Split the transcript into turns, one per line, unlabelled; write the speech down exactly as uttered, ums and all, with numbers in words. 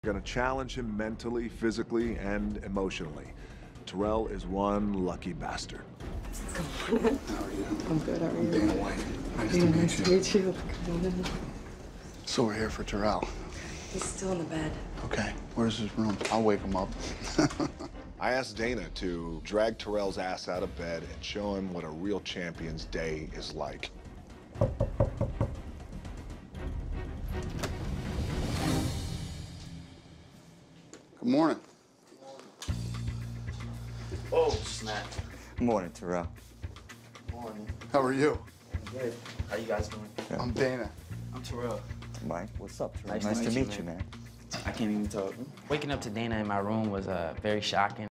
Gonna challenge him mentally, physically, and emotionally. Terrell is one lucky bastard.
How are you?
I'm good, how are you?
I'm Dana White. Nice
Yeah,
to meet
nice
you.
to meet you. Come on in.
So we're here for Terrell.
He's still in the bed.
Okay, where's his room? I'll wake him up.
I asked Dana to drag Terrell's ass out of bed and show him what a real champion's day is like.
Good morning.
Oh, snap.
Morning, Terrell.
Morning.
How are you?
Good. How you guys doing?
Yeah.
I'm Dana.
I'm Terrell.
Mike, what's up, Terrell?
Nice
Nice,
to
to
meet
meet
you,
you, man.
I can't even talk. Waking up to Dana in my room was uh, very shocking.